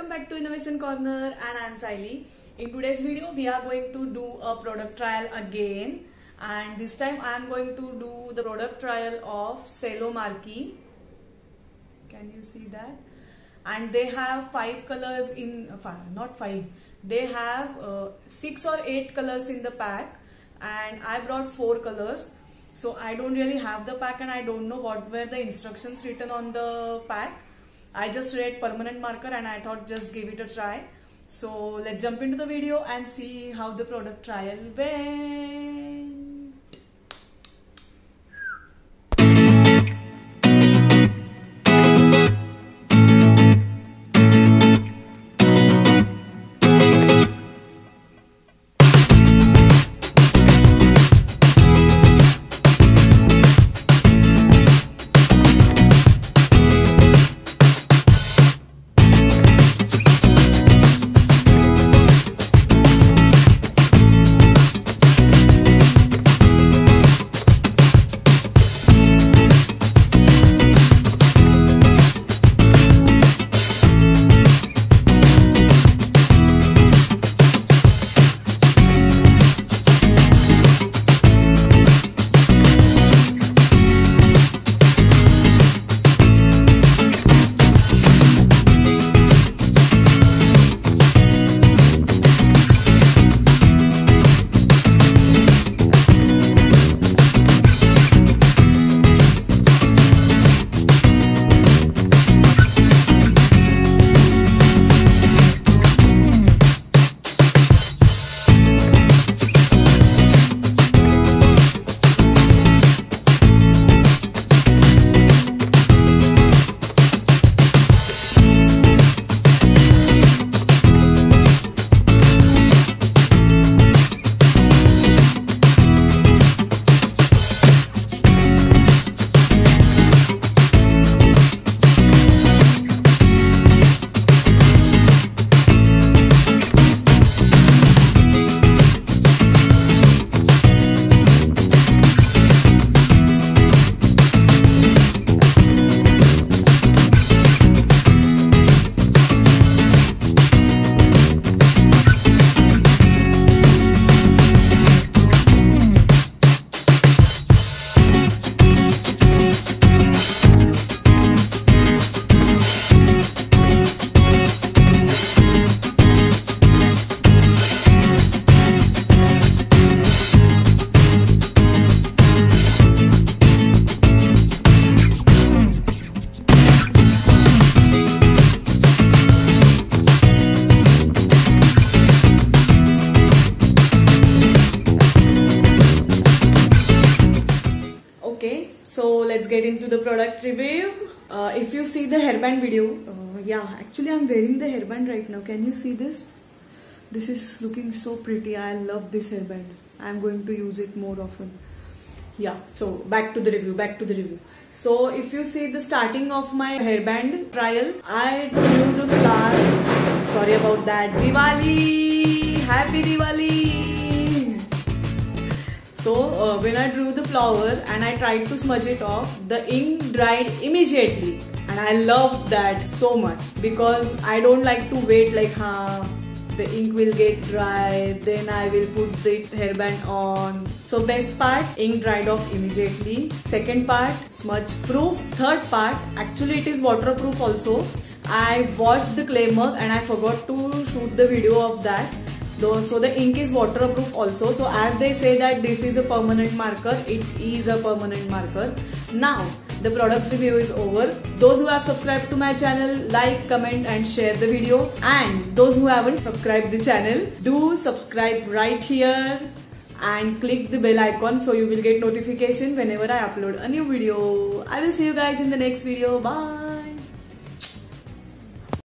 welcome back to Innovation Corner, and I'm Saili. In today's video we are going to do a product trial again, and this time I am going to do the product trial of Cello Marquee. Can you see that? And they have 5 colors in not 5, they have 6 or 8 colors in the pack, and I brought 4 colors. So I don't really have the pack and I don't know what were the instructions written on the pack. I just read permanent marker and I thought just give it a try. So let's jump into the video and see how the product trial went. So let's get into the product review. If you see the hairband video, yeah, actually I'm wearing the hairband right now. Can you see this? This is looking so pretty. I love this hairband. I'm going to use it more often. Yeah, so back to the review. So if you see the starting of my hairband trial, I drew the flower. Sorry about that. Diwali! Happy Diwali! So when I drew the flower and I tried to smudge it off, the ink dried immediately, and I love that so much because I don't like to wait like the ink will get dry, then I will put the hairband on. So best part, ink dried off immediately. Second part, smudge proof. Third part, actually it is waterproof also. I washed the clay mug and I forgot to shoot the video of that. So the ink is waterproof also. So as they say that this is a permanent marker, it is a permanent marker. Now the product review is over. Those who have subscribed to my channel, like, comment and share the video. And those who haven't subscribed the channel, do subscribe right here and click the bell icon so you will get notification whenever I upload a new video. I will see you guys in the next video. Bye.